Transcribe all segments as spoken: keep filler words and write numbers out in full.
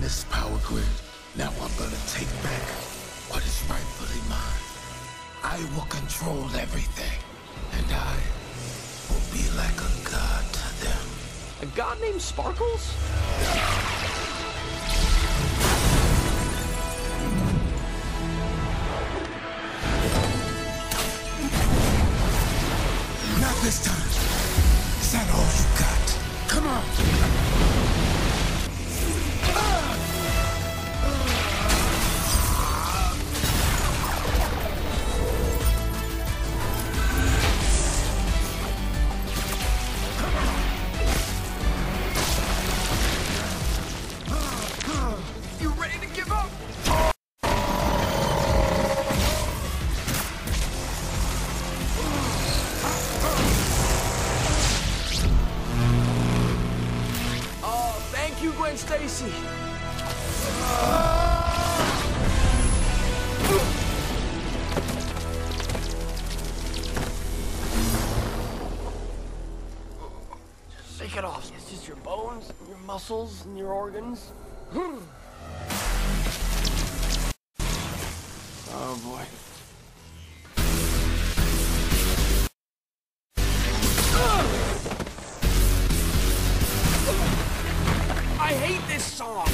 this power grid. Now I'm gonna take back what is rightfully mine. I will control everything, and I will be like a god to them. A god named Sparkles? Not this time. Is that all you got? Come on! You ready to give up? Oh, thank you, Gwen Stacy. Just shake it off. It's just your bones, and your muscles, and your organs. Oh boy. I hate this song.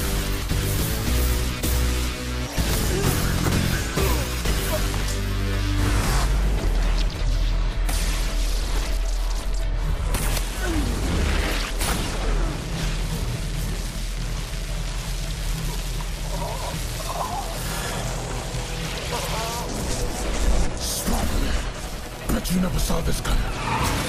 Spider-Man, bet you never saw this coming.